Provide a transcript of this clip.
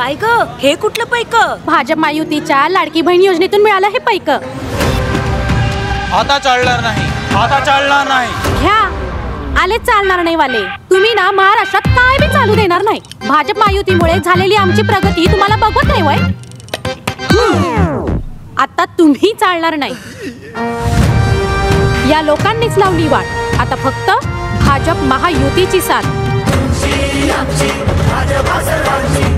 काय ग, हे कुठलं पैक? भाजप महायुतीच्या लाडकी बहीण योजनेतून मिळालं हे पैक. आता चालणार नाही, आता चालणार नाही. घ्या, आले चालणार नाही वाले. तुम्ही ना महाराष्ट्रात काय बी चालू देणार नाही. भाजप महायुतीमुळे झालेली आमची प्रगती तुम्हाला बघवत नाही वय. आता तुम्ही चालणार नाही. या लोकांनीच लावली वाट. आता फक्त भाजप महायुतीची साथ.